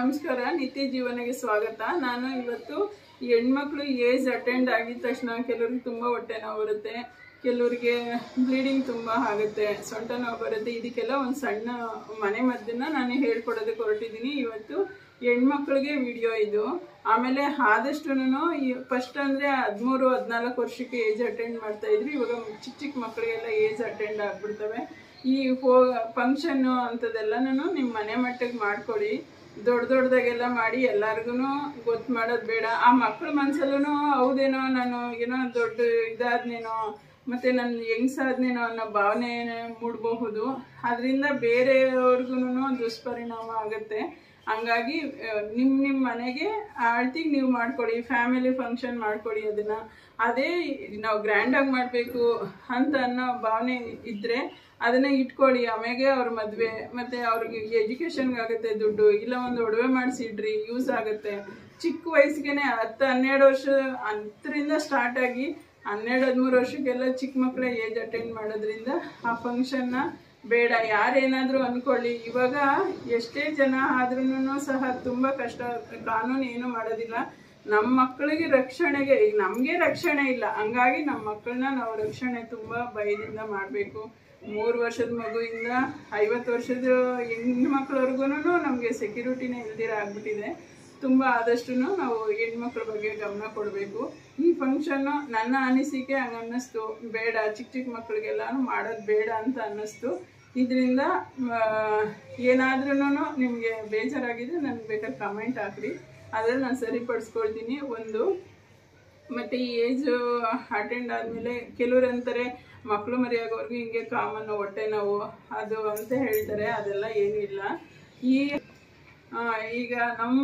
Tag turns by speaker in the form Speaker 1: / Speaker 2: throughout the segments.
Speaker 1: ನಮಸ್ಕಾರ, ನಿತ್ಯ ಜೀವನಕ್ಕೆ ಸ್ವಾಗತ. ನಾನು ಇವತ್ತು ಹೆಣ್ಮಕ್ಳು ಏಜ್ ಅಟೆಂಡ್ ಆಗಿದ ತಕ್ಷಣ ಕೆಲವರಿಗೆ ತುಂಬ ಹೊಟ್ಟೆ ನೋವು ಬರುತ್ತೆ, ಕೆಲವರಿಗೆ ಬ್ಲೀಡಿಂಗ್ ತುಂಬ ಆಗುತ್ತೆ, ಸೊಂಟ ನೋವು ಬರುತ್ತೆ. ಇದಕ್ಕೆಲ್ಲ ಒಂದು ಸಣ್ಣ ಮನೆ ಮದ್ದನ್ನು ನಾನು ಹೇಳ್ಕೊಡೋದಕ್ಕೆ ಹೊರಟಿದ್ದೀನಿ. ಇವತ್ತು ಹೆಣ್ಮಕ್ಳಿಗೆ ವಿಡಿಯೋ ಇದು. ಆಮೇಲೆ ಆದಷ್ಟು ಫಸ್ಟ್ ಅಂದರೆ 13-14 ವರ್ಷಕ್ಕೆ ಏಜ್ ಅಟೆಂಡ್ ಮಾಡ್ತಾಯಿದ್ರು. ಇವಾಗ ಚಿಕ್ಕ ಚಿಕ್ಕ ಮಕ್ಕಳಿಗೆಲ್ಲ ಏಜ್ ಅಟೆಂಡ್ ಆಗಿಬಿಡ್ತವೆ. ಈ ಫಂಕ್ಷನ್ನು ಅಂಥದ್ದೆಲ್ಲನೂ ನಿಮ್ಮ ಮನೆ ಮಟ್ಟಿಗೆ ಮಾಡ್ಕೊಳ್ಳಿ. ದೊಡ್ಡದಾಗೆಲ್ಲ ಮಾಡಿ ಎಲ್ಲರಿಗೂ ಗೊತ್ತು ಮಾಡೋದು ಬೇಡ. ಆ ಮಕ್ಕಳ ಮನಸ್ಸಲ್ಲೂ ಹೌದೇನೋ, ನಾನು ಏನೋ ದೊಡ್ಡ ಇದಾದ್ನೇನೋ ಮತ್ತು ನನ್ನ ಹೆಂಗ್ಸಾದ್ನೇನೋ ಅನ್ನೋ ಭಾವನೆ ಮೂಡಬಹುದು. ಅದರಿಂದ ಬೇರೆಯವ್ರಿಗೂ ದುಷ್ಪರಿಣಾಮ ಆಗುತ್ತೆ. ಹಂಗಾಗಿ ನಿಮ್ಮ ಮನೆಗೆ ಅಳ್ತಿಗೆ ನೀವು ಮಾಡ್ಕೊಳ್ಳಿ, ಫ್ಯಾಮಿಲಿ ಫಂಕ್ಷನ್ ಮಾಡ್ಕೊಳ್ಳಿ. ಅದೇ ನಾವು ಗ್ರ್ಯಾಂಡಾಗಿ ಮಾಡಬೇಕು ಅಂತ ಅನ್ನೋ ಭಾವನೆ ಇದ್ದರೆ ಅದನ್ನು ಇಟ್ಕೊಳ್ಳಿ. ಆಮೇಲೆ ಅವ್ರ ಮದುವೆ ಮತ್ತು ಅವ್ರಿಗೆ ಎಜುಕೇಷನ್ಗಾಗುತ್ತೆ ದುಡ್ಡು, ಇಲ್ಲ ಒಂದು ಒಡವೆ ಮಾಡಿಸಿಡ್ರಿ, ಯೂಸ್ ಆಗುತ್ತೆ. ಚಿಕ್ಕ ವಯಸ್ಸಿಗೆ 10-12 ವರ್ಷ 10ರಿಂದ ಸ್ಟಾರ್ಟ್ ಆಗಿ 12-13 ವರ್ಷಕ್ಕೆಲ್ಲ ಚಿಕ್ಕ ಮಕ್ಕಳೇ ಏಜ್ ಅಟೆಂಡ್ ಮಾಡೋದ್ರಿಂದ ಆ ಫಂಕ್ಷನ್ನ ಬೇಡ. ಯಾರೇನಾದರೂ ಅಂದ್ಕೊಳ್ಳಿ, ಇವಾಗ ಎಷ್ಟೇ ಜನ ಆದ್ರೂ ಸಹ ತುಂಬ ಕಷ್ಟ. ಕಾನೂನು ಏನು ಮಾಡೋದಿಲ್ಲ. ನಮ್ಮ ಮಕ್ಕಳಿಗೆ ರಕ್ಷಣೆಗೆ, ಈಗ ನಮಗೆ ರಕ್ಷಣೆ ಇಲ್ಲ, ಹಂಗಾಗಿ ನಮ್ಮ ಮಕ್ಕಳನ್ನ ನಾವು ರಕ್ಷಣೆ ತುಂಬ ಭಯದಿಂದ ಮಾಡಬೇಕು. 3 ವರ್ಷದ ಮಗುವಿಂದ 50 ವರ್ಷದ ಹೆಣ್ಮಕ್ಳವ್ರಿಗೂ ನಮಗೆ ಸೆಕ್ಯೂರಿಟಿನೇ ಇಲ್ದಿರ ಆಗ್ಬಿಟ್ಟಿದೆ. ತುಂಬ ಆದಷ್ಟು ನಾವು ಹೆಣ್ಮಕ್ಳ ಬಗ್ಗೆ ಗಮನ ಕೊಡಬೇಕು. ಈ ಫಂಕ್ಷನ್ನು ನನ್ನ ಅನಿಸಿಕೆ ಹಂಗೆ ಅನ್ನಿಸ್ತು, ಬೇಡ ಚಿಕ್ಕ ಚಿಕ್ಕ ಮಕ್ಕಳಿಗೆಲ್ಲ ಮಾಡೋದು ಬೇಡ ಅಂತ ಅನ್ನಿಸ್ತು. ಇದರಿಂದ ಏನಾದ್ರೂ ನಿಮಗೆ ಬೇಜಾರಾಗಿದ್ರೆ ನನಗೆ ಬೇಕಾದ್ರೆ ಕಮೆಂಟ್ ಹಾಕ್ರಿ, ಅದ್ರಲ್ಲಿ ನಾನು ಸರಿಪಡಿಸ್ಕೊಳ್ತೀನಿ. ಮತ್ತು ಈ ಏಜ್ ಅಟೆಂಡ್ ಆದಮೇಲೆ ಕೆಲವ್ರು ಅಂತಾರೆ ಮಕ್ಕಳು ಮರಿಯಾಗೋರ್ಗು ಹಿಂಗೆ ಕಾಮನ್ನು ಹೊಟ್ಟೆ ನೋವು ಅದು ಅಂತ ಹೇಳ್ತಾರೆ. ಅದೆಲ್ಲ ಏನೂ ಇಲ್ಲ. ಈಗ ನಮ್ಮ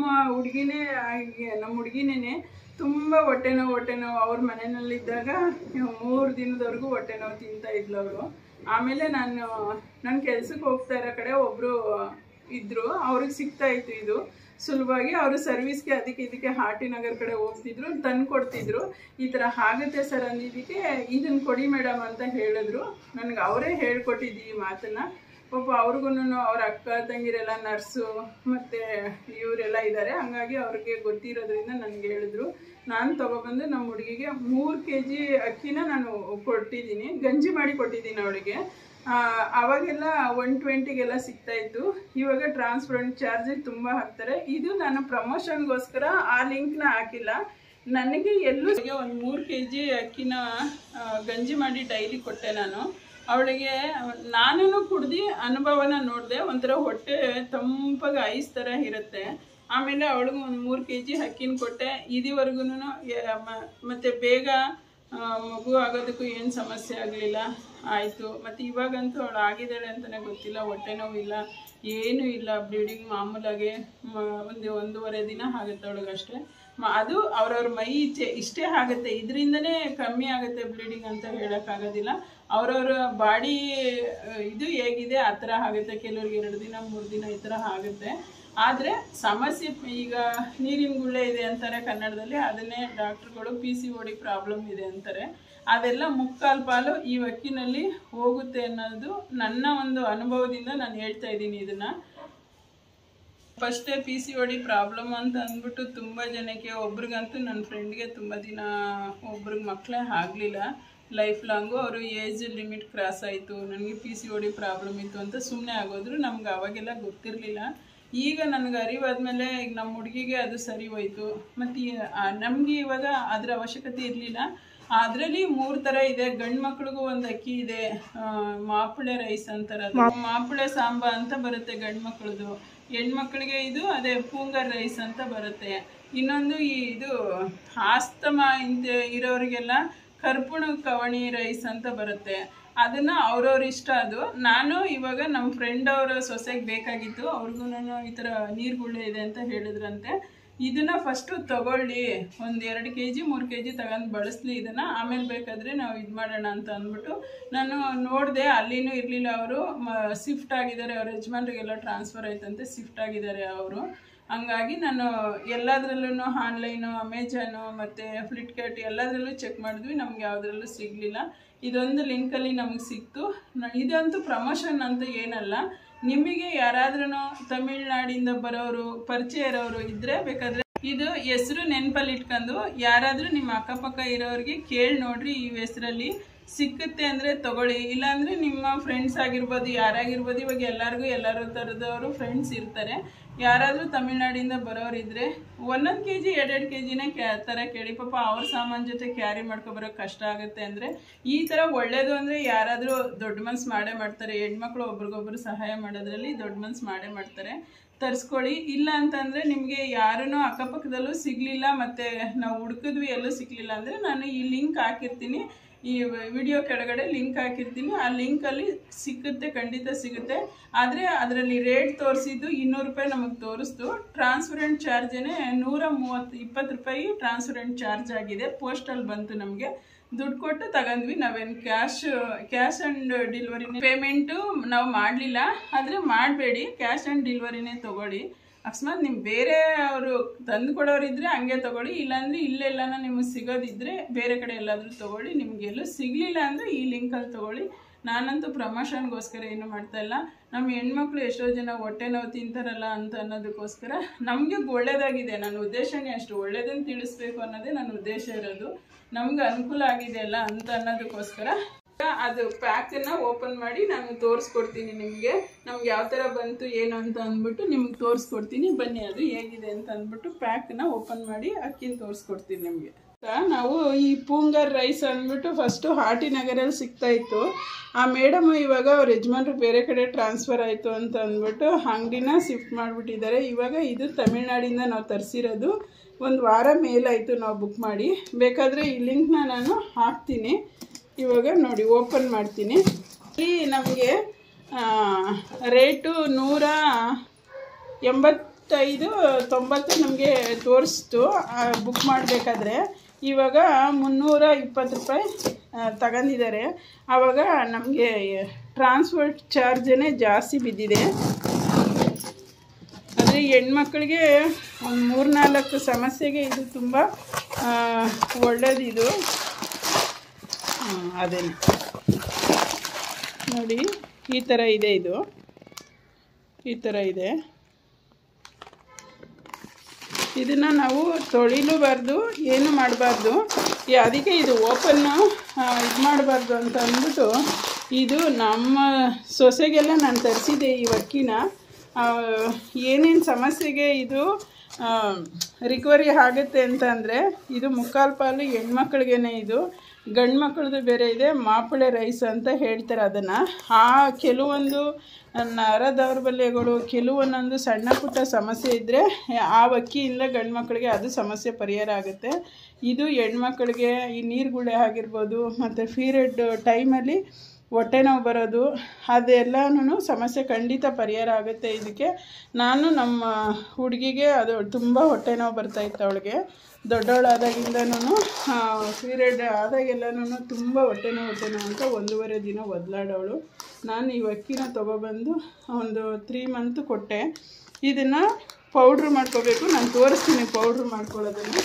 Speaker 1: ಹುಡುಗಿನೇ ತುಂಬ ಹೊಟ್ಟೆ ನೋವು ಅವ್ರ ಮನೆಯಲ್ಲಿದ್ದಾಗ 3 ದಿನದವರೆಗೂ ಹೊಟ್ಟೆ ನೋವು ತಿಂತಾ ಇದ್ಲು ಅವರು. ಆಮೇಲೆ ನಾನು ಕೆಲ್ಸಕ್ಕೆ ಹೋಗ್ತಾ ಇರೋ ಕಡೆ ಒಬ್ಬರು ಇದ್ದರು, ಅವ್ರಿಗೆ ಸಿಗ್ತಾ ಇತ್ತು ಇದು ಸುಲಭವಾಗಿ. ಅವರು ಸರ್ವಿಸ್ಗೆ ಇದಕ್ಕೆ ಹಾಟಿನಗರ್ ಕಡೆ ಹೋಗ್ತಿದ್ರು, ತಂದು ಕೊಡ್ತಿದ್ರು. ಈ ಥರ ಆಗುತ್ತೆ ಸರ್ ಅಂದಿದ್ದಕ್ಕೆ ಇದನ್ನು ಕೊಡಿ ಮೇಡಮ್ ಅಂತ ಹೇಳಿದ್ರು. ನನಗೆ ಅವರೇ ಹೇಳ್ಕೊಟ್ಟಿದ್ದು ಈ ಮಾತನ್ನು. ಪಾಪ ಅವ್ರಿಗೂ ಅವ್ರ ಅಕ್ಕ ತಂಗಿರೆಲ್ಲ ನರ್ಸು ಮತ್ತು ಇವರೆಲ್ಲ ಇದ್ದಾರೆ, ಹಂಗಾಗಿ ಅವ್ರಿಗೆ ಗೊತ್ತಿರೋದ್ರಿಂದ ನನಗೆ ಹೇಳಿದ್ರು. ನಾನು ತೊಗೊಬಂದು ನಮ್ಮ ಹುಡುಗಿಗೆ 3 kg ಅಕ್ಕಿನ ನಾನು ಕೊಟ್ಟಿದ್ದೀನಿ, ಗಂಜಿ ಮಾಡಿ ಕೊಟ್ಟಿದ್ದೀನಿ ಅವಳಿಗೆ. ಅವಾಗೆಲ್ಲ 120ಗೆಲ್ಲ ಸಿಗ್ತಾಯಿತ್ತು. ಇವಾಗ ಟ್ರಾನ್ಸ್ಪೋರ್ಟ್ ಚಾರ್ಜ್ ತುಂಬ ಹಾಕ್ತಾರೆ. ಇದು ನಾನು ಪ್ರಮೋಷನ್ಗೋಸ್ಕರ ಆ ಲಿಂಕ್ನ ಹಾಕಿಲ್ಲ. ನನಗೆ ಎಲ್ಲೂ ಒಂದು 3 kg ಅಕ್ಕಿನ ಗಂಜಿ ಮಾಡಿ ಡೈಲಿ ಕೊಟ್ಟೆ ನಾನು ಅವಳಿಗೆ. ನಾನು ಕುಡ್ದು ಅನುಭವನ ನೋಡಿದೆ, ಒಂಥರ ಹೊಟ್ಟೆ ತಂಪಾಗಿ ಐಸ್ ಥರ ಇರುತ್ತೆ. ಆಮೇಲೆ ಅವಳಿಗೂ ಒಂದು 3 kg ಅಕ್ಕಿನ ಕೊಟ್ಟೆ. ಇದುವರೆಗೂ ಮತ್ತು ಬೇಗ ಮಗು ಆಗೋದಕ್ಕೂ ಏನು ಸಮಸ್ಯೆ ಆಗಲಿಲ್ಲ, ಆಯಿತು. ಮತ್ತು ಇವಾಗಂತೂ ಅವಳು ಆಗಿದ್ದಾಳೆ ಅಂತಲೇ ಗೊತ್ತಿಲ್ಲ, ಹೊಟ್ಟೆ ನೋವು ಇಲ್ಲ, ಏನೂ ಇಲ್ಲ, ಬ್ಲೀಡಿಂಗ್ ಮಾಮೂಲಾಗೆ 1-1.5 ದಿನ ಆಗುತ್ತೆ ಅವಳಿಗಷ್ಟೇ. ಅದು ಅವ್ರವ್ರ ಮೈ ಇಷ್ಟೇ ಆಗುತ್ತೆ, ಇದರಿಂದನೇ ಕಮ್ಮಿ ಆಗುತ್ತೆ ಬ್ಲೀಡಿಂಗ್ ಅಂತ ಹೇಳೋಕ್ಕಾಗೋದಿಲ್ಲ. ಅವ್ರವ್ರ ಬಾಡಿ ಇದು ಹೇಗಿದೆ ಆ ಥರ ಆಗುತ್ತೆ. ಕೆಲವ್ರಿಗೆ 2 ದಿನ 3 ದಿನ ಈ ಥರ ಆಗುತ್ತೆ. ಆದರೆ ಸಮಸ್ಯೆ ಈಗ ನೀರಿನ ಗುಳ್ಳೆ ಇದೆ ಅಂತಾರೆ ಕನ್ನಡದಲ್ಲಿ, ಅದನ್ನೇ ಡಾಕ್ಟ್ರುಗಳು PCOD ಪ್ರಾಬ್ಲಮ್ ಇದೆ ಅಂತಾರೆ. ಅದೆಲ್ಲ ಮುಕ್ಕಾಲು ಪಾಲು ಈ ಅಕ್ಕಿನಲ್ಲಿ ಹೋಗುತ್ತೆ ಅನ್ನೋದು ನನ್ನ ಒಂದು ಅನುಭವದಿಂದ ನಾನು ಹೇಳ್ತಾ ಇದ್ದೀನಿ. ಇದನ್ನು ಫಸ್ಟೇ PCOD ಪ್ರಾಬ್ಲಮ್ ಅಂತ ಅಂದ್ಬಿಟ್ಟು ತುಂಬ ಜನಕ್ಕೆ, ಒಬ್ರಿಗಂತೂ ನನ್ನ ಫ್ರೆಂಡ್ಗೆ ತುಂಬ ದಿನ ಒಬ್ರಿಗೆ ಮಕ್ಕಳೇ ಆಗಲಿಲ್ಲ, ಲೈಫ್ ಲಾಂಗು. ಅವರು ಏಜ್ ಲಿಮಿಟ್ ಕ್ರಾಸ್ ಆಯಿತು, ನನಗೆ PCOD ಪ್ರಾಬ್ಲಮ್ ಇತ್ತು ಅಂತ ಸುಮ್ಮನೆ ಆಗೋದ್ರು. ನಮ್ಗೆ ಅವಾಗೆಲ್ಲ ಗೊತ್ತಿರಲಿಲ್ಲ. ಈಗ ನನಗೆ ಅರಿವಾದ್ಮೇಲೆ ಈಗ ನಮ್ಮ ಹುಡುಗಿಗೆ ಅದು ಸರಿ ಹೋಯ್ತು. ಮತ್ತು ನಮಗೆ ಇವಾಗ ಅದರ ಅವಶ್ಯಕತೆ ಇರಲಿಲ್ಲ. ಅದರಲ್ಲಿ 3 ಥರ ಇದೆ. ಗಂಡು ಮಕ್ಳಿಗೂ ಒಂದು ಅಕ್ಕಿ ಇದೆ, ಮಾಪುಳೆ ರೈಸ್ ಅಂತಾರೆ, ಮಾಪುಳೆ ಸಾಂಬ ಅಂತ ಬರುತ್ತೆ ಗಂಡು ಮಕ್ಕಳದು. ಹೆಣ್ಮಕ್ಳಿಗೆ ಇದು ಅದೇ ಪೂಂಗರ್ ರೈಸ್ ಅಂತ ಬರುತ್ತೆ. ಇನ್ನೊಂದು ಇದು ಆಸ್ತಮಾ ಇಂತ ಇರೋರಿಗೆಲ್ಲ ಕರ್ಪುಣ ಕವಣಿ ರೈಸ್ ಅಂತ ಬರುತ್ತೆ. ಅದನ್ನು ಅವ್ರವ್ರ ಇಷ್ಟ. ಅದು ನಾನು ಇವಾಗ ನಮ್ಮ ಫ್ರೆಂಡ್ ಅವರ ಸೊಸೆಗೆ ಬೇಕಾಗಿತ್ತು, ಅವ್ರಿಗೂ ಈ ಥರ ನೀರುಗುಳ್ಳೆ ಇದೆ ಅಂತ ಹೇಳಿದ್ರಂತೆ. ಇದನ್ನು ಫಸ್ಟು ತಗೊಳ್ಳಿ, ಒಂದು 2 kg 3 kg ತಗೊಂಡು ಬಳಸಲಿ ಇದನ್ನು, ಆಮೇಲೆ ಬೇಕಾದರೆ ನಾವು ಇದು ಮಾಡೋಣ ಅಂತ ಅಂದ್ಬಿಟ್ಟು ನಾನು ನೋಡಿದೆ. ಅಲ್ಲಿನೂ ಇರಲಿಲ್ಲ, ಅವರು ಶಿಫ್ಟ್ ಆಗಿದ್ದಾರೆ, ಅವ್ರ ಯಜಮಾನ್ರಿಗೆಲ್ಲ ಟ್ರಾನ್ಸ್ಫರ್ ಆಯ್ತಂತೆ, ಶಿಫ್ಟ್ ಆಗಿದ್ದಾರೆ ಅವರು. ಹಂಗಾಗಿ ನಾನು ಎಲ್ಲದರಲ್ಲೂ ಆನ್ಲೈನು, ಅಮೆಜಾನು ಮತ್ತು ಫ್ಲಿಪ್ಕಾರ್ಟ್ ಎಲ್ಲದರಲ್ಲೂ ಚೆಕ್ ಮಾಡಿದ್ವಿ, ನಮ್ಗೆ ಯಾವುದ್ರಲ್ಲೂ ಸಿಗಲಿಲ್ಲ. ಇದೊಂದು ಲಿಂಕಲ್ಲಿ ನಮಗೆ ಸಿಕ್ತು. ಇದಂತೂ ಪ್ರಮೋಷನ್ ಅಂತ ಏನಲ್ಲ, ನಿಮಗೆ ಯಾರಾದ್ರೂ ತಮಿಳ್ನಾಡಿಂದ ಬರೋರು ಪರಿಚಯ ಇರೋರು ಇದ್ರೆ ಬೇಕಾದ್ರೆ ಇದು ಹೆಸರು ನೆನಪಲ್ಲಿ ಇಟ್ಕೊಂಡು ಯಾರಾದರೂ ನಿಮ್ಮ ಅಕ್ಕಪಕ್ಕ ಇರೋರಿಗೆ ಕೇಳಿ ನೋಡ್ರಿ, ಈ ಹೆಸರಲ್ಲಿ ಸಿಕ್ಕುತ್ತೆ ಅಂದರೆ ತಗೊಳ್ಳಿ. ಇಲ್ಲಾಂದರೆ ನಿಮ್ಮ ಫ್ರೆಂಡ್ಸ್ ಆಗಿರ್ಬೋದು, ಯಾರಾಗಿರ್ಬೋದು, ಇವಾಗ ಎಲ್ಲರೂ ಥರದವರು ಫ್ರೆಂಡ್ಸ್ ಇರ್ತಾರೆ. ಯಾರಾದರೂ ತಮಿಳ್ನಾಡಿಂದ ಬರೋರಿದ್ರೆ 1 kg 2 kgನೇ ಥರ ಕೇಳಿ. ಪಾಪ ಅವ್ರ ಸಾಮಾನು ಜೊತೆ ಕ್ಯಾರಿ ಮಾಡ್ಕೊಬರೋಕ್ಕೆ ಕಷ್ಟ ಆಗುತ್ತೆ. ಅಂದರೆ ಈ ಥರ ಒಳ್ಳೇದು ಅಂದರೆ ಯಾರಾದರೂ ದೊಡ್ಡ ಮನ್ಸು ಮಾಡೇ ಮಾಡ್ತಾರೆ. ಹೆಣ್ಮಕ್ಳು ಒಬ್ರಿಗೊಬ್ರು ಸಹಾಯ ಮಾಡೋದ್ರಲ್ಲಿ ದೊಡ್ಡ ಮನ್ಸು ಮಾಡೇ ಮಾಡ್ತಾರೆ. ತರಿಸ್ಕೊಳ್ಳಿ. ಇಲ್ಲ ಅಂತಂದರೆ ನಿಮಗೆ ಯಾರೂ ಅಕ್ಕಪಕ್ಕದಲ್ಲೂ ಸಿಗಲಿಲ್ಲ, ಮತ್ತು ನಾವು ಹುಡುಕಿದ್ವಿ ಎಲ್ಲೂ ಸಿಗಲಿಲ್ಲ ಅಂದರೆ ನಾನು ಈ ಲಿಂಕ್ ಹಾಕಿರ್ತೀನಿ, ಈ ವಿಡಿಯೋ ಕೆಳಗಡೆ ಲಿಂಕ್ ಹಾಕಿರ್ತೀನಿ. ಆ ಲಿಂಕಲ್ಲಿ ಸಿಕ್ಕುತ್ತೆ, ಖಂಡಿತ ಸಿಗುತ್ತೆ. ಆದರೆ ಅದರಲ್ಲಿ ರೇಟ್ ತೋರಿಸಿದ್ದು 200 ರೂಪಾಯಿ ನಮಗೆ ತೋರಿಸ್ತು. ಟ್ರಾನ್ಸ್ಪರೆಂಟ್ ಚಾರ್ಜೇ 120 ರೂಪಾಯಿ ಟ್ರಾನ್ಸ್ಪರೆಂಟ್ ಚಾರ್ಜ್ ಆಗಿದೆ. ಪೋಸ್ಟಲ್ಲಿ ಬಂತು, ನಮಗೆ ದುಡ್ಡು ಕೊಟ್ಟು ತಗೊಂಡ್ವಿ. ನಾವೇನು ಕ್ಯಾಶ್ ಆ್ಯಂಡ್ ಡೆಲಿವರಿ ಪೇಮೆಂಟು ನಾವು ಮಾಡಲಿಲ್ಲ. ಆದರೆ ಮಾಡಬೇಡಿ, ಕ್ಯಾಶ್ ಆ್ಯಂಡ್ ಡೆಲಿವರಿನೇ ತೊಗೊಳ್ಳಿ. ಅಕಸ್ಮಾತ್ ನಿಮ್ಮ ಬೇರೆ ಅವರು ತಂದು ಕೊಡೋರಿದ್ರೆ ಹಂಗೆ ತೊಗೊಳ್ಳಿ. ಇಲ್ಲಾಂದರೆ ಇಲ್ಲೆಲ್ಲನ ನಿಮಗೆ ಸಿಗೋದಿದ್ರೆ ಬೇರೆ ಕಡೆ ಎಲ್ಲಾದರೂ ತೊಗೊಳ್ಳಿ. ನಿಮಗೆಲ್ಲೂ ಸಿಗಲಿಲ್ಲ ಅಂದರೆ ಈ ಲಿಂಕಲ್ಲಿ ತೊಗೊಳ್ಳಿ. ನಾನಂತೂ ಪ್ರಮೋಷನ್ಗೋಸ್ಕರ ಏನು ಮಾಡ್ತಾಯಿಲ್ಲ. ನಮ್ಮ ಹೆಣ್ಮಕ್ಳು ಎಷ್ಟೋ ಜನ ಹೊಟ್ಟೆ ನೋವು ತಿಂತಾರಲ್ಲ ಅಂತ ಅನ್ನೋದಕ್ಕೋಸ್ಕರ ನಮಗೆ ಒಳ್ಳೇದಾಗಿದೆ. ನನ್ನ ಉದ್ದೇಶನೇ ಅಷ್ಟು, ಒಳ್ಳೇದನ್ನು ತಿಳಿಸ್ಬೇಕು ಅನ್ನೋದೇ ನನ್ನ ಉದ್ದೇಶ ಇರೋದು. ನಮ್ಗೆ ಅನುಕೂಲ ಆಗಿದೆ ಅಲ್ಲ ಅಂತ ಅನ್ನೋದಕ್ಕೋಸ್ಕರ ಅದು ಪ್ಯಾಕನ್ನು ಓಪನ್ ಮಾಡಿ ನಾನು ತೋರಿಸ್ಕೊಡ್ತೀನಿ ನಿಮಗೆ. ನಮ್ಗೆ ಯಾವ ಥರ ಬಂತು ಏನು ಅಂತ ಅಂದ್ಬಿಟ್ಟು ನಿಮ್ಗೆ ತೋರಿಸ್ಕೊಡ್ತೀನಿ. ಬನ್ನಿ ಅದು ಹೇಗಿದೆ ಅಂತ ಅಂದ್ಬಿಟ್ಟು ಪ್ಯಾಕನ್ನು ಓಪನ್ ಮಾಡಿ ಅಕ್ಕಿನ ತೋರಿಸ್ಕೊಡ್ತೀನಿ ನಿಮಗೆ. ನಾವು ಈ ಪೂಂಗರ್ ರೈಸ್ ಅಂದ್ಬಿಟ್ಟು ಫಸ್ಟು ಹಾಟಿನಗರಲ್ಲಿ ಸಿಗ್ತಾಯಿತ್ತು. ಆ ಮೇಡಮು ಇವಾಗ ಅವ್ರ ಯಜಮಾನ್ರು ಬೇರೆ ಕಡೆ ಟ್ರಾನ್ಸ್ಫರ್ ಆಯಿತು ಅಂತ ಅಂದ್ಬಿಟ್ಟು ಅಂಗಡಿನ ಶಿಫ್ಟ್ ಮಾಡಿಬಿಟ್ಟಿದ್ದಾರೆ. ಇವಾಗ ಇದು ತಮಿಳ್ನಾಡಿಂದ ನಾವು ತರಿಸಿರೋದು. 1 ವಾರ ಮೇಲಾಯಿತು ನಾವು ಬುಕ್ ಮಾಡಿ. ಬೇಕಾದರೆ ಈ ಲಿಂಕ್ನ ನಾನು ಹಾಕ್ತೀನಿ. ಇವಾಗ ನೋಡಿ ಓಪನ್ ಮಾಡ್ತೀನಿ. ಇಲ್ಲಿ ನಮಗೆ ರೇಟು 185-90 ನಮಗೆ ತೋರಿಸ್ತು ಬುಕ್ ಮಾಡಬೇಕಾದ್ರೆ. ಇವಾಗ 320 ರೂಪಾಯಿ ತಗೊಂಡಿದ್ದಾರೆ. ಆವಾಗ ನಮಗೆ ಟ್ರಾನ್ಸ್ಪೋರ್ಟ್ ಚಾರ್ಜೇ ಜಾಸ್ತಿ ಬಿದ್ದಿದೆ. ಆದರೆ ಹೆಣ್ಮಕ್ಳಿಗೆ ಒಂದು 3-4 ಸಮಸ್ಯೆಗೆ ಇದು ತುಂಬ ಒಳ್ಳೆಯದಿದು. ಅದೇ ನೋಡಿ, ಈ ಥರ ಇದೆ. ಇದು ಈ ಥರ ಇದೆ. ಇದನ್ನು ನಾವು ತೊಳಿಲೂಬಾರ್ದು, ಏನು ಮಾಡಬಾರ್ದು. ಅದಕ್ಕೆ ಇದು ಓಪನ್ನು ಇದು ಮಾಡಬಾರ್ದು ಅಂತ ಅಂದ್ಬಿಟ್ಟು ಇದು ನಮ್ಮ ಸೊಸೆಗೆಲ್ಲ ನಾನು ತರಿಸಿದೆ ಈ ಅಕ್ಕಿನ. ಏನೇನು ಸಮಸ್ಯೆಗೆ ಇದು ರಿಕವರಿ ಆಗುತ್ತೆ ಅಂತ ಅಂದರೆ ಇದು 3/4 ಪಾಲು ಹೆಣ್ಮಕ್ಳಿಗೇ. ಇದು ಗಂಡು ಮಕ್ಕಳದು ಬೇರೆ ಇದೆ, ಮಾಪಳೆ ರೈಸ್ ಅಂತ ಹೇಳ್ತಾರೆ ಅದನ್ನು. ಕೆಲವೊಂದು ನರ ದೌರ್ಬಲ್ಯಗಳು, ಕೆಲವೊಂದೊಂದು ಸಣ್ಣ ಪುಟ್ಟ ಸಮಸ್ಯೆ ಇದ್ದರೆ ಆ ಅಕ್ಕಿಯಿಂದ ಗಂಡು ಮಕ್ಕಳಿಗೆ ಅದು ಸಮಸ್ಯೆ ಪರಿಹಾರ ಆಗುತ್ತೆ. ಇದು ಹೆಣ್ಮಕ್ಳಿಗೆ ಈ ನೀರುಗುಳೆ ಆಗಿರ್ಬೋದು, ಮತ್ತು ಪೀರಿಯಡ್ ಟೈಮಲ್ಲಿ ಹೊಟ್ಟೆ ನೋವು ಬರೋದು, ಅದೆಲ್ಲನೂ ಸಮಸ್ಯೆ ಖಂಡಿತ ಪರಿಹಾರ ಆಗುತ್ತೆ ಇದಕ್ಕೆ. ನಾನು ನಮ್ಮ ಹುಡುಗಿಗೆ ಅದು ತುಂಬ ಹೊಟ್ಟೆ ನೋವು ಬರ್ತಾಯಿತ್ತು. ಅವಳಿಗೆ ದೊಡ್ಡವಳಾದಾಗಿಂದನೂ ಪೀರಿಯಡ್ ಆದಾಗೆಲ್ಲನೂ ತುಂಬ ಹೊಟ್ಟೆ ನೋವು ಅಂತ 1.5 ದಿನ ಒದ್ಲಾಡವಳು. ನಾನು ಈ ಅಕ್ಕಿನ ತೊಗೊಬಂದು ಒಂದು 3 ಮಂತ್ ಕೊಟ್ಟೆ. ಇದನ್ನು ಪೌಡ್ರ್ ಮಾಡ್ಕೋಬೇಕು. ನಾನು ತೋರಿಸ್ತೀನಿ ಪೌಡ್ರ್ ಮಾಡ್ಕೊಳ್ಳೋದನ್ನು.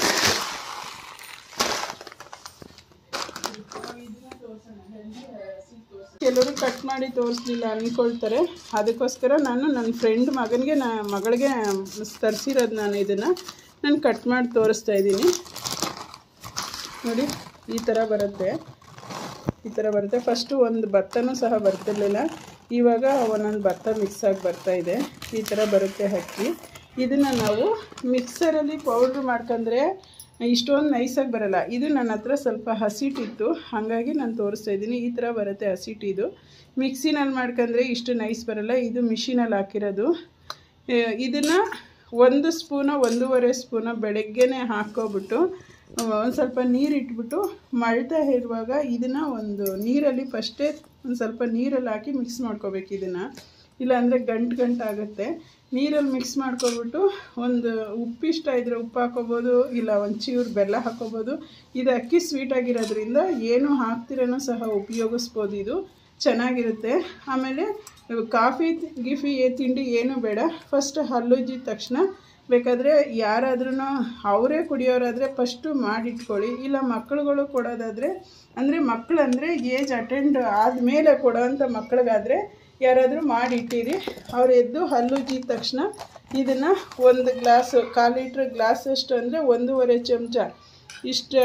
Speaker 1: ಕೆಲವರು ಕಟ್ ಮಾಡಿ ತೋರಿಸ್ಲಿಲ್ಲ ಅಂದ್ಕೊಳ್ತಾರೆ. ಅದಕ್ಕೋಸ್ಕರ ನಾನು ನನ್ನ ಫ್ರೆಂಡ್ ಮಗಳಿಗೆ ತರಿಸಿರೋದು. ನಾನು ಕಟ್ ಮಾಡಿ ತೋರಿಸ್ತಾ ಇದ್ದೀನಿ. ನೋಡಿ, ಈ ಥರ ಬರುತ್ತೆ. ಫಸ್ಟು ಒಂದು ಭತ್ತನೂ ಸಹ ಬರ್ತಿರ್ಲಿಲ್ಲ. ಇವಾಗ ಒಂದೊಂದು ಭತ್ತ ಮಿಕ್ಸ್ ಆಗಿ ಬರ್ತಾಯಿದೆ. ಈ ಥರ ಬರುತ್ತೆ ಅಕ್ಕಿ. ಇದನ್ನು ನಾವು ಮಿಕ್ಸರಲ್ಲಿ ಪೌಡ್ರ್ ಮಾಡ್ಕೊಂಡ್ರೆ ಇಷ್ಟೊಂದು ನೈಸಾಗಿ ಬರಲ್ಲ. ಇದು ನನ್ನ ಹತ್ರ ಸ್ವಲ್ಪ ಹಸಿಟ್ಟಿತ್ತು, ಹಾಗಾಗಿ ನಾನು ತೋರಿಸ್ತಾ ಇದ್ದೀನಿ. ಈ ಥರ ಬರುತ್ತೆ ಹಸಿಟ್ಟಿದು. ಮಿಕ್ಸಿನಲ್ಲಿ ಮಾಡ್ಕೊಂಡ್ರೆ ಇಷ್ಟು ನೈಸ್ ಬರಲ್ಲ. ಇದು ಮಿಷಿನಲ್ಲಿ ಹಾಕಿರೋದು. ಇದನ್ನು 1 ಸ್ಪೂನು 1.5 ಸ್ಪೂನು ಬೆಳಗ್ಗೆನೇ ಹಾಕ್ಕೊಬಿಟ್ಟು ಒಂದು ಸ್ವಲ್ಪ ನೀರು ಇಟ್ಬಿಟ್ಟು ಮಳ್ತಾ ಇರುವಾಗ ಇದನ್ನು ಒಂದು ನೀರಲ್ಲಿ ಫಸ್ಟೇ ಒಂದು ಸ್ವಲ್ಪ ನೀರಲ್ಲಿ ಹಾಕಿ ಮಿಕ್ಸ್ ಮಾಡ್ಕೋಬೇಕು. ಇದನ್ನು ಇಲ್ಲಾಂದರೆ ಗಂಟು ಆಗುತ್ತೆ. ನೀರಲ್ಲಿ ಮಿಕ್ಸ್ ಮಾಡ್ಕೊಬಿಟ್ಟು ಒಂದು ಉಪ್ಪಿಷ್ಟ ಇದ್ದರೆ ಉಪ್ಪು ಹಾಕೋಬೋದು, ಇಲ್ಲ ಒಂಚೂರು ಬೆಲ್ಲ ಹಾಕೋಬೋದು. ಇದು ಅಕ್ಕಿ ಸ್ವೀಟಾಗಿರೋದ್ರಿಂದ ಏನು ಹಾಕ್ತಿರೋ ಸಹ ಉಪಯೋಗಿಸ್ಬೋದು. ಇದು ಚೆನ್ನಾಗಿರುತ್ತೆ. ಆಮೇಲೆ ಕಾಫಿ ತಿಂಡಿ ಏನೂ ಬೇಡ. ಫಸ್ಟ್ ಹಲ್ಲುಜ್ಜಿದ ತಕ್ಷಣ ಬೇಕಾದರೆ ಯಾರಾದ್ರೂ ಅವರೇ ಕುಡಿಯೋರಾದರೆ ಫಸ್ಟು ಮಾಡಿಟ್ಕೊಳ್ಳಿ. ಇಲ್ಲ ಮಕ್ಕಳುಗಳು ಕೊಡೋದಾದರೆ, ಅಂದರೆ ಮಕ್ಕಳಂದರೆ ಏಜ್ ಅಟೆಂಡ್ ಆದಮೇಲೆ ಕೊಡೋವಂಥ ಮಕ್ಕಳಿಗಾದರೆ ಯಾರಾದರೂ ಮಾಡಿಟ್ಟಿರಿ. ಅವ್ರು ಎದ್ದು ಹಲ್ಲುಜ್ಜಿದ ತಕ್ಷಣ ಇದನ್ನು 1 ಗ್ಲಾಸು 1/4 ಲೀಟ್ರ್ ಗ್ಲಾಸಷ್ಟು ಅಂದರೆ 1.5 ಚಮಚ ಇಷ್ಟು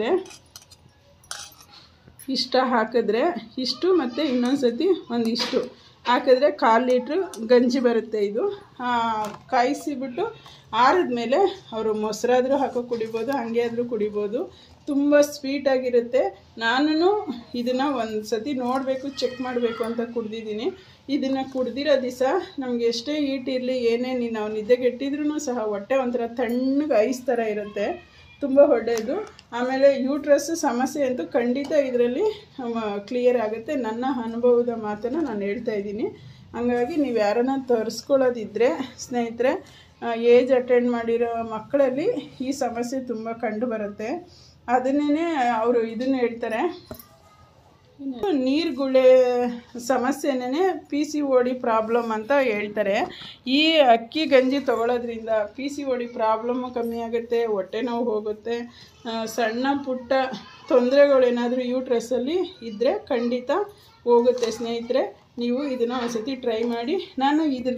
Speaker 1: ಹಾಕಿದ್ರೆ ಇಷ್ಟು ಮತ್ತು ಇನ್ನೊಂದು ಸತಿ ಒಂದಿಷ್ಟು ಹಾಕಿದ್ರೆ 1/4 ಲೀಟ್ರ್ ಗಂಜಿ ಬರುತ್ತೆ. ಇದು ಕಾಯಿಸಿಬಿಟ್ಟು ಆರಿದ ಮೇಲೆ ಅವರು ಮೊಸರಾದರೂ ಹಾಕೋ ಕುಡಿಬೋದು, ಹಾಗೆ ಆದರೂ ಕುಡಿಬೋದು. ತುಂಬ ಸ್ವೀಟಾಗಿರುತ್ತೆ. ನಾನು ಇದನ್ನು ಒಂದು ಸತಿ ನೋಡಬೇಕು, ಚೆಕ್ ಮಾಡಬೇಕು ಅಂತ ಕುಡ್ದಿದ್ದೀನಿ. ಇದನ್ನು ಕುಡ್ದಿರೋ ದಿವಸ ನಮಗೆ ಎಷ್ಟೇ ಹೀಟ್ ಇರಲಿ ಏನೇ ನಾವು ನಿದ್ದೆಗೆಟ್ಟಿದ್ರೂ ಸಹ ಹೊಟ್ಟೆ ಒಂಥರ ತಣ್ಣಗೆ ಐಸ್ ಥರ ಇರುತ್ತೆ. ತುಂಬ ಒಳ್ಳೆಯದು. ಆಮೇಲೆ ಯೂಟ್ರಸ್ ಸಮಸ್ಯೆ ಅಂತೂ ಖಂಡಿತ ಇದರಲ್ಲಿ ಕ್ಲಿಯರ್ ಆಗುತ್ತೆ. ನನ್ನ ಅನುಭವದ ಮಾತನ್ನು ನಾನು ಹೇಳ್ತಾ ಇದ್ದೀನಿ. ಹಾಗಾಗಿ ನೀವು ಯಾರನ್ನ ತರಿಸ್ಕೊಳ್ಳೋದಿದ್ದರೆ ಸ್ನೇಹಿತರೆ, ಏಜ್ ಅಟೆಂಡ್ ಮಾಡಿರೋ ಮಕ್ಕಳಲ್ಲಿ ಈ ಸಮಸ್ಯೆ ತುಂಬ ಕಂಡು ಬರುತ್ತೆ. ಅದನ್ನೇ ಅವರು ಇದನ್ನು ಹೇಳ್ತಾರೆ, ನೀರುಗುಳೆ ಸಮಸ್ಯೆನೇ PCOD ಪ್ರಾಬ್ಲಮ್ ಅಂತ ಹೇಳ್ತಾರೆ. ಈ ಅಕ್ಕಿ ಗಂಜಿ ತೊಗೊಳೋದ್ರಿಂದ PCOD ಪ್ರಾಬ್ಲಮ್ಮು ಕಮ್ಮಿ ಆಗುತ್ತೆ, ಹೊಟ್ಟೆ ನೋವು ಹೋಗುತ್ತೆ. ಸಣ್ಣ ಪುಟ್ಟ ತೊಂದರೆಗಳೇನಾದರೂ ಯೂಟ್ರಸ್ಸಲ್ಲಿ ಇದ್ದರೆ ಖಂಡಿತ ಹೋಗುತ್ತೆ. ಸ್ನೇಹಿತರೆ, ನೀವು ಇದನ್ನು ಒಂದ್ಸತಿ ಟ್ರೈ ಮಾಡಿ. ನಾನು ಇದ್ರ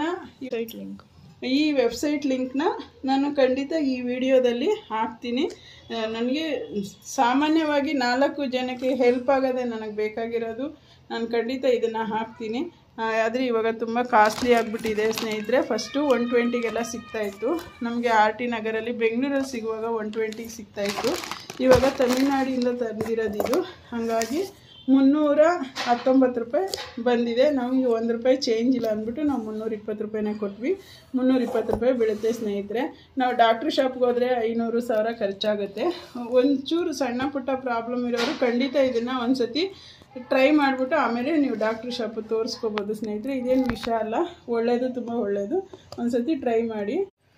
Speaker 1: ಈ ವೆಬ್ಸೈಟ್ ಲಿಂಕ್ನ ನಾನು ಖಂಡಿತ ಈ ವಿಡಿಯೋದಲ್ಲಿ ಹಾಕ್ತೀನಿ. ನನಗೆ ಸಾಮಾನ್ಯವಾಗಿ 4 ಜನಕ್ಕೆ ಹೆಲ್ಪ್ ಆಗೋದೇ ನನಗೆ ಬೇಕಾಗಿರೋದು. ನಾನು ಖಂಡಿತ ಇದನ್ನು ಹಾಕ್ತೀನಿ. ಆದರೆ ಇವಾಗ ತುಂಬ ಕಾಸ್ಟ್ಲಿ ಆಗಿಬಿಟ್ಟಿದೆ ಸ್ನೇಹಿತರೆ. ಫಸ್ಟು 120ಗೆಲ್ಲ ಸಿಗ್ತಾಯಿತ್ತು ನಮಗೆ. RT ನಗರಲ್ಲಿ, ಬೆಂಗಳೂರಲ್ಲಿ ಸಿಗುವಾಗ 120ಗೆ ಸಿಗ್ತಾಯಿತ್ತು. ಇವಾಗ ತಮಿಳ್ನಾಡಿಂದ ತಂದಿರೋದು ಇದು. ಹಾಗಾಗಿ 319 ರೂಪಾಯಿ ಬಂದಿದೆ. ನಮಗೆ 1 ರೂಪಾಯಿ ಚೇಂಜ್ ಇಲ್ಲ ಅಂದ್ಬಿಟ್ಟು ನಾವು 320 ರೂಪಾಯಿನೇ ಕೊಟ್ವಿ. 320 ರೂಪಾಯಿ ಬೀಳುತ್ತೆ ಸ್ನೇಹಿತರೆ. ನಾವು ಡಾಕ್ಟ್ರ್ ಶಾಪ್ಗೆ ಹೋದರೆ 500,000 ಖರ್ಚಾಗುತ್ತೆ. ಒಂಚೂರು ಸಣ್ಣ ಪುಟ್ಟ ಪ್ರಾಬ್ಲಮ್ ಇರೋರು ಖಂಡಿತ ಇದನ್ನು ಒಂದು ಸತಿ ಟ್ರೈ ಮಾಡಿಬಿಟ್ಟು ಆಮೇಲೆ ನೀವು ಡಾಕ್ಟ್ರ್ ಶಾಪು ತೋರಿಸ್ಕೋಬೋದು ಸ್ನೇಹಿತರೆ. ಇದೇನು ವಿಷಯ ಅಲ್ಲ, ಒಳ್ಳೆಯದು, ತುಂಬ ಒಳ್ಳೆಯದು. ಒಂದು ಸತಿ ಟ್ರೈ ಮಾಡಿ.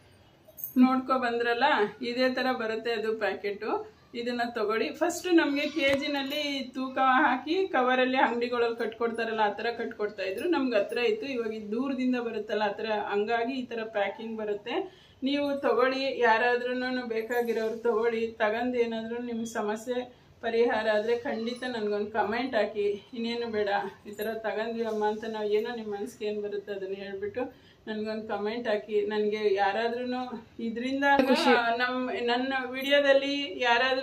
Speaker 1: ನೋಡ್ಕೊ ಬಂದ್ರಲ್ಲ, ಇದೇ ಥರ ಬರುತ್ತೆ ಅದು ಪ್ಯಾಕೆಟು. ಇದನ್ನು ತಗೊಳ್ಳಿ. ಫಸ್ಟು ನಮಗೆ KGನಲ್ಲಿ ತೂಕ ಹಾಕಿ ಕವರಲ್ಲಿ ಅಂಗಡಿಗಳಲ್ಲಿ ಕಟ್ಕೊಡ್ತಾರಲ್ಲ, ಆ ಥರ ಕಟ್ಕೊಡ್ತಾಯಿದ್ರು. ನಮ್ಗೆ ಹತ್ರ ಇತ್ತು. ಇವಾಗ ದೂರದಿಂದ ಬರುತ್ತಲ್ಲ ಆ ಥರ, ಹಂಗಾಗಿ ಈ ಥರ ಪ್ಯಾಕಿಂಗ್ ಬರುತ್ತೆ. ನೀವು ತಗೊಳ್ಳಿ, ಯಾರಾದ್ರೂ ಬೇಕಾಗಿರೋರು ತಗೊಳ್ಳಿ. ತಗೊಂಡು ಏನಾದರೂ ನಿಮ್ಗೆ ಸಮಸ್ಯೆ ಪರಿಹಾರ ಆದರೆ ಖಂಡಿತ ನನಗೊಂದು ಕಮೆಂಟ್ ಹಾಕಿ. ಇನ್ನೇನು ಬೇಡ, ಈ ಥರ ತಗೊಂಡ್ವಿ ಅಮ್ಮ ಅಂತ ನಾವು ಏನೋ ನಿಮ್ಮ ಮನಸ್ಸಿಗೆ ಏನು ಬರುತ್ತೆ ಅದನ್ನು ಹೇಳ್ಬಿಟ್ಟು ನನಗೊಂದು ಕಮೆಂಟ್ ಹಾಕಿ. ನನಗೆ ಯಾರಾದ್ರೂ ಇದರಿಂದ ನನ್ನ ವಿಡಿಯೋದಲ್ಲಿ ಯಾರಾದ್ರೂ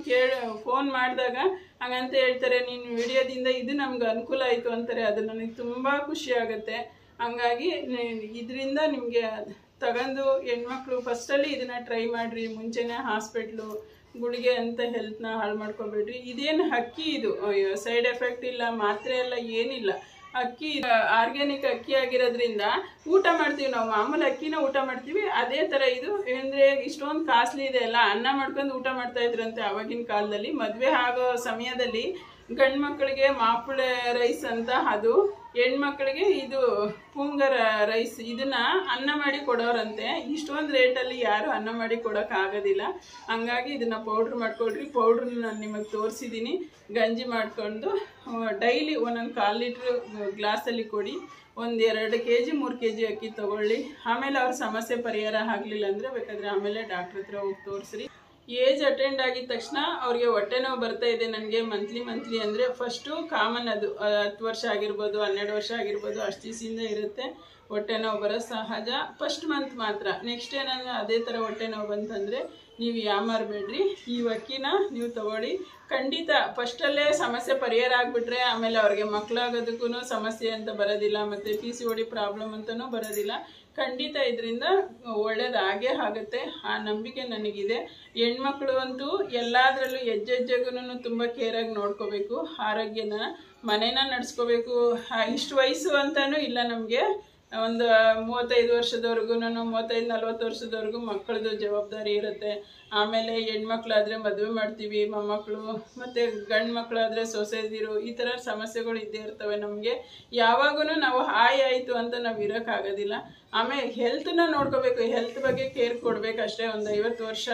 Speaker 1: ಫೋನ್ ಮಾಡಿದಾಗ ಹಾಗಂತ ಹೇಳ್ತಾರೆ, ನೀನು ವಿಡಿಯೋದಿಂದ ಇದು ನಮ್ಗೆ ಅನುಕೂಲ ಆಯಿತು ಅಂತಾರೆ. ಅದು ನನಗೆ ತುಂಬ ಖುಷಿ ಆಗುತ್ತೆ. ಹಂಗಾಗಿ ಇದರಿಂದ ನಿಮಗೆ ತಗೊಂಡು ಹೆಣ್ಮಕ್ಳು ಫಸ್ಟಲ್ಲಿ ಇದನ್ನು ಟ್ರೈ ಮಾಡಿರಿ. ಮುಂಚೆನೇ ಹಾಸ್ಪಿಟ್ಲು ಗುಳಿಗೆ ಅಂತ ಹೆಲ್ತ್ನ ಹಾಳು ಮಾಡ್ಕೊಬೇಡ್ರಿ. ಇದೇನು ಅಕ್ಕಿ, ಇದು ಸೈಡ್ ಎಫೆಕ್ಟ್ ಇಲ್ಲ, ಮಾತ್ರೆ ಎಲ್ಲ ಏನಿಲ್ಲ. ಅಕ್ಕಿ ಆರ್ಗ್ಯಾನಿಕ್ ಅಕ್ಕಿ ಆಗಿರೋದ್ರಿಂದ ಊಟ ಮಾಡ್ತೀವಿ ನಾವು, ಮಾಮೂಲಿ ಅಕ್ಕಿನ ಊಟ ಮಾಡ್ತೀವಿ. ಅದೇ ಥರ ಇದು ಅಂದರೆ ಇಷ್ಟೊಂದು ಕಾಸ್ಟ್ಲಿ ಇದೆ ಅಲ್ಲ. ಅನ್ನ ಮಾಡ್ಕೊಂಡು ಊಟ ಮಾಡ್ತಾ ಇದ್ರಂತೆ ಆವಾಗಿನ ಕಾಲದಲ್ಲಿ. ಮದುವೆ ಆಗೋ ಸಮಯದಲ್ಲಿ ಗಂಡು ಮಕ್ಕಳಿಗೆ ಮಾಪುಳೆ ರೈಸ್ ಅಂತ, ಅದು ಹೆಣ್ಮಕ್ಳಿಗೆ ಇದು ಪುಂಗರ ರೈಸ್, ಇದನ್ನ ಅನ್ನ ಮಾಡಿ ಕೊಡೋರಂತೆ. ಇಷ್ಟೊಂದು ರೇಟಲ್ಲಿ ಯಾರು ಅನ್ನ ಮಾಡಿ ಕೊಡೋಕ್ಕಾಗೋದಿಲ್ಲ. ಹಂಗಾಗಿ ಇದನ್ನು ಪೌಡ್ರ್ ಮಾಡ್ಕೊಳ್ರಿ. ಪೌಡ್ರನ್ನ ನಾನು ನಿಮಗೆ ತೋರಿಸಿದ್ದೀನಿ. ಗಂಜಿ ಮಾಡಿಕೊಂಡು ಡೈಲಿ 1.25 ಲೀಟ್ರ್ ಗ್ಲಾಸಲ್ಲಿ ಕೊಡಿ. 1-2 kg 3 kg ಅಕ್ಕಿ ತೊಗೊಳ್ಳಿ. ಆಮೇಲೆ ಅವ್ರ ಸಮಸ್ಯೆ ಪರಿಹಾರ ಆಗಲಿಲ್ಲ ಅಂದರೆ ಬೇಕಾದರೆ ಆಮೇಲೆ ಡಾಕ್ಟ್ರ್ ಹತ್ರ ಹೋಗಿ ತೋರಿಸ್ರಿ. ಏಜ್ ಅಟೆಂಡ್ ಆಗಿದ ತಕ್ಷಣ ಅವ್ರಿಗೆ ಹೊಟ್ಟೆ ನೋವು ಬರ್ತಾ ಇದೆ ನನಗೆ ಮಂತ್ಲಿ ಅಂದರೆ ಫಸ್ಟು ಕಾಮನ್, ಅದು 10 ವರ್ಷ ಆಗಿರ್ಬೋದು, 12 ವರ್ಷ ಆಗಿರ್ಬೋದು, ಅಷ್ಟು ದಿವಸದಿಂದ ಇರುತ್ತೆ ಹೊಟ್ಟೆ ನೋವು ಬರೋದು ಸಹಜ. ಫಸ್ಟ್ ಮಂತ್ ಮಾತ್ರ. ನೆಕ್ಸ್ಟ್ ಏನಾದರೂ ಅದೇ ಥರ ಹೊಟ್ಟೆ ನೋವು ಬಂತಂದರೆ ನೀವು ಯಾಮಾರಬೇಡ್ರಿ. ಈ ಅಕ್ಕಿನ ನೀವು ತಗೊಳ್ಳಿ. ಖಂಡಿತ ಫಸ್ಟಲ್ಲೇ ಸಮಸ್ಯೆ ಪರಿಹಾರ ಆಗಿಬಿಟ್ರೆ ಆಮೇಲೆ ಅವ್ರಿಗೆ ಮಕ್ಕಳಾಗೋದಕ್ಕೂ ಸಮಸ್ಯೆ ಅಂತ ಬರೋದಿಲ್ಲ, ಮತ್ತು PCOD ಪ್ರಾಬ್ಲಮ್ ಅಂತಲೂ ಬರೋದಿಲ್ಲ. ಖಂಡಿತ ಇದರಿಂದ ಒಳ್ಳೇದಾಗೇ ಆಗುತ್ತೆ. ಆ ನಂಬಿಕೆ ನನಗಿದೆ. ಹೆಣ್ಮಕ್ಳು ಅಂತೂ ಎಲ್ಲದರಲ್ಲೂ ಹೆಜ್ಜೆಗೂ ತುಂಬ ಕೇರಾಗಿ ನೋಡ್ಕೋಬೇಕು. ಆರೋಗ್ಯನ, ಮನೇನ ನಡೆಸ್ಕೋಬೇಕು. ಇಷ್ಟು ವಯಸ್ಸು ಅಂತಲೂ ಇಲ್ಲ ನಮಗೆ. ಒಂದು 35 ವರ್ಷದವರೆಗೂ, 35-40 ವರ್ಷದವರೆಗೂ ಮಕ್ಕಳದು ಜವಾಬ್ದಾರಿ ಇರುತ್ತೆ. ಆಮೇಲೆ ಹೆಣ್ಮಕ್ಳಾದರೆ ಮದುವೆ ಮಾಡ್ತೀವಿ, ಮೊಮ್ಮಕ್ಕಳು, ಮತ್ತು ಗಂಡು ಮಕ್ಕಳಾದರೆ ಸೊಸೆದಿರು, ಈ ಥರ ಸಮಸ್ಯೆಗಳು ಇದ್ದೇ ಇರ್ತವೆ ನಮಗೆ. ಯಾವಾಗೂ ನಾವು ಆಯಿತು ಅಂತ ನಾವು ಇರೋಕ್ಕಾಗೋದಿಲ್ಲ. ಆಮೇಲೆ ಹೆಲ್ತನ್ನ ನೋಡ್ಕೋಬೇಕು. ಹೆಲ್ತ್ ಬಗ್ಗೆ ಕೇರ್ ಕೊಡಬೇಕು ಅಷ್ಟೇ. ಒಂದು 50 ವರ್ಷ,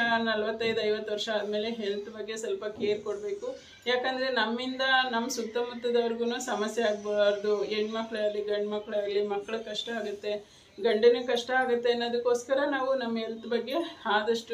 Speaker 1: 45-50 ವರ್ಷ ಆದಮೇಲೆ ಹೆಲ್ತ್ ಬಗ್ಗೆ ಸ್ವಲ್ಪ ಕೇರ್ ಕೊಡಬೇಕು. ಯಾಕಂದರೆ ನಮ್ಮಿಂದ ನಮ್ಮ ಸುತ್ತಮುತ್ತದವ್ರಿಗೂ ಸಮಸ್ಯೆ ಆಗಬಾರ್ದು. ಹೆಣ್ಮಕ್ಳಾಗಲಿ ಗಂಡು ಮಕ್ಕಳಾಗಲಿ, ಮಕ್ಕಳು ಕಷ್ಟ ಆಗುತ್ತೆ, ಗಂಡನಿಗೆ ಕಷ್ಟ ಆಗುತ್ತೆ ಅನ್ನೋದಕ್ಕೋಸ್ಕರ ನಾವು ನಮ್ಮ ಹೆಲ್ತ್ ಬಗ್ಗೆ ಆದಷ್ಟು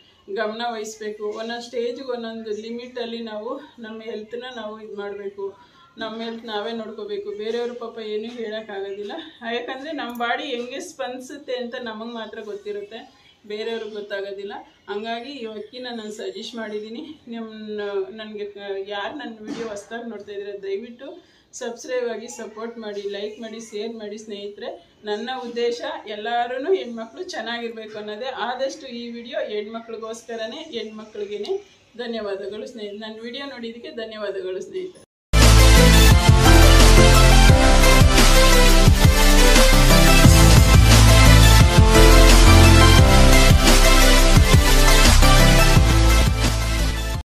Speaker 1: ಗಮನ ವಹಿಸ್ಬೇಕು. ಒಂದೊಂದು ಸ್ಟೇಜ್ಗೆ ಒಂದೊಂದು ಲಿಮಿಟಲ್ಲಿ ನಾವು ನಮ್ಮ ಹೆಲ್ತನ್ನ ನಾವು ಇದು ಮಾಡಬೇಕು. ನಮ್ಮ ಹೆಲ್ತ್ ನಾವೇ ನೋಡ್ಕೋಬೇಕು. ಬೇರೆಯವರು ಪಾಪ ಏನೂ ಹೇಳೋಕ್ಕಾಗೋದಿಲ್ಲ. ಯಾಕಂದರೆ ನಮ್ಮ ಬಾಡಿ ಹೆಂಗೆ ಸ್ಪಂದಿಸುತ್ತೆ ಅಂತ ನಮಗೆ ಮಾತ್ರ ಗೊತ್ತಿರುತ್ತೆ, ಬೇರೆಯವ್ರಿಗೆ ಗೊತ್ತಾಗೋದಿಲ್ಲ. ಹಂಗಾಗಿ ಈ ಅಕ್ಕಿನ ನಾನು ಸಜೆಸ್ಟ್ ಮಾಡಿದ್ದೀನಿ. ನನಗೆ ಯಾರು ನನ್ನ ವಿಡಿಯೋ ಹೊಸ್ದಾಗಿ ನೋಡ್ತಾ ಇದ್ದಾರೆ ದಯವಿಟ್ಟು ಸಬ್ಸ್ಕ್ರೈಬ್ ಆಗಿ ಸಪೋರ್ಟ್ ಮಾಡಿ, ಲೈಕ್ ಮಾಡಿ, ಶೇರ್ ಮಾಡಿ ಸ್ನೇಹಿತರೆ. ನನ್ನ ಉದ್ದೇಶ ಎಲ್ಲರೂ ಹೆಣ್ಮಕ್ಳು ಚೆನ್ನಾಗಿರ್ಬೇಕು ಅನ್ನೋದೇ. ಆದಷ್ಟು ಈ ವಿಡಿಯೋ ಹೆಣ್ಮಕ್ಳಿಗೋಸ್ಕರನೇ, ಹೆಣ್ಮಕ್ಳಿಗೇ ಧನ್ಯವಾದಗಳು ಸ್ನೇಹಿತರೆ. ನನ್ನ ವಿಡಿಯೋ ನೋಡಿದ್ದಕ್ಕೆ ಧನ್ಯವಾದಗಳು ಸ್ನೇಹಿತರೆ.